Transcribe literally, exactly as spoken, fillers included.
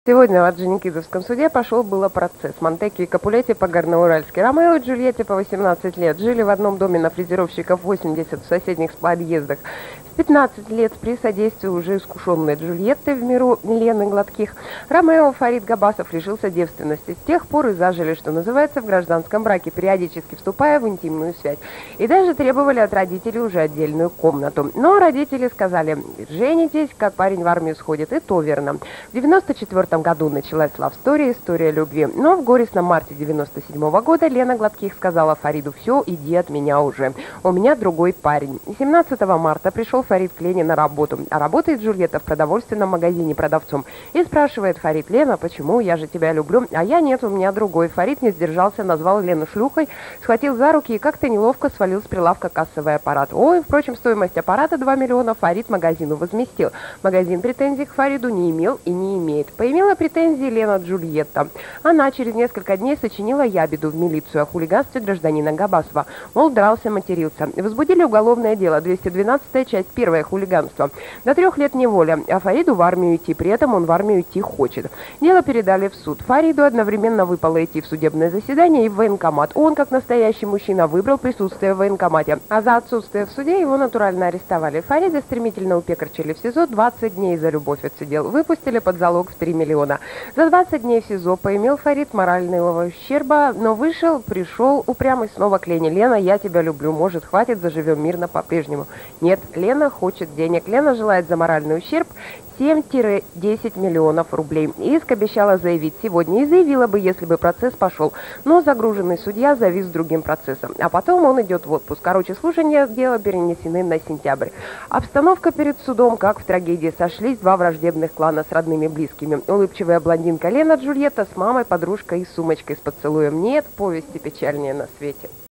Сегодня в Орджоникидзевском суде пошел было процесс. Монтеки и Капулетти по горноуральски. Ромео и Джульетте по восемнадцать лет. Жили в одном доме на фрезеровщиков восемьдесят в соседних подъездах. В пятнадцать лет при содействии уже искушенной Джульетты в миру Лены Гладких Ромео Фарид Габасов лишился девственности. С тех пор и зажили, что называется, в гражданском браке, периодически вступая в интимную связь. И даже требовали от родителей уже отдельную комнату. Но родители сказали: женитесь, как парень в армию сходит. И то верно. В девяносто четвёртом году началась love story, история любви. Но в горестном марте девяносто седьмого года Лена Гладких сказала Фариду: все, иди от меня уже. У меня другой парень. семнадцатого марта пришел Фарид к Лене на работу. А работает Джульетта в продовольственном магазине продавцом. И спрашивает Фарид: Лена, почему? Я же тебя люблю. А я нет, у меня другой. Фарид не сдержался, назвал Лену шлюхой, схватил за руки и как-то неловко свалил с прилавка кассовый аппарат. Ой, впрочем, стоимость аппарата два миллиона Фарид магазину возместил. Магазин претензий к Фариду не имел и не имеет. Поимела претензии Лена Джульетта. Она через несколько дней сочинила ябеду в милицию о хулиганстве гражданина Габасова. Мол, дрался, матерился. Возбудили уголовное дело, двести двенадцатая часть, первое, хулиганство. До трех лет неволя, а Фариду в армию идти. При этом он в армию идти хочет. Дело передали в суд. Фариду одновременно выпало идти в судебное заседание и в военкомат. Он, как настоящий мужчина, выбрал присутствие в военкомате. А за отсутствие в суде его натурально арестовали. Фарида стремительно упекарчили в СИЗО, двадцать дней за любовь отсидел. Выпустили под залог в три миллиона. За двадцать дней в СИЗО поимел Фарид морального ущерба, но вышел, пришел упрямый снова к Лене. Лена, я тебя люблю, может, хватит, заживем мирно по-прежнему. Нет, Лена хочет денег. Лена желает за моральный ущерб семь-десять миллионов рублей. Иск обещала заявить сегодня и заявила бы, если бы процесс пошел. Но загруженный судья завис другим процессом. А потом он идет в отпуск. Короче, слушания дела перенесены на сентябрь. Обстановка перед судом, как в трагедии. Сошлись два враждебных клана с родными близкими. Улыбчивая блондинка Лена Джульетта с мамой, подружкой и сумочкой с поцелуем. Нет повести печальнее на свете.